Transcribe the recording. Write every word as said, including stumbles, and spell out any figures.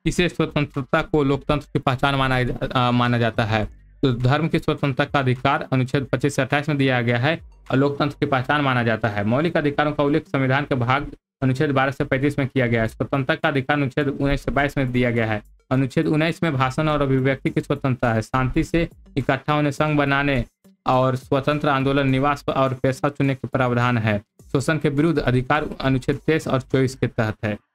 इसे स्वतंत्रता को लोकतंत्र की पहचान माना आ, माना जाता है। तो धर्म की स्वतंत्रता का अधिकार अनुच्छेद पच्चीस से अट्ठाईस में दिया गया है और लोकतंत्र की पहचान माना जाता है। मौलिक अधिकारों का उल्लेख संविधान के भाग अनुच्छेद बारह से पैंतीस में किया गया है। स्वतंत्रता का अधिकार अनुच्छेद उन्नीस से बाईस में दिया गया है। अनुच्छेद उन्नीस में भाषण और अभिव्यक्ति की स्वतंत्रता है। शांति से इकट्ठा होने, संघ बनाने और स्वतंत्र आंदोलन, निवास और पेशा चुनने के प्रावधान है। शोषण के विरुद्ध अधिकार अनुच्छेद तेईस और चौबीस के तहत है।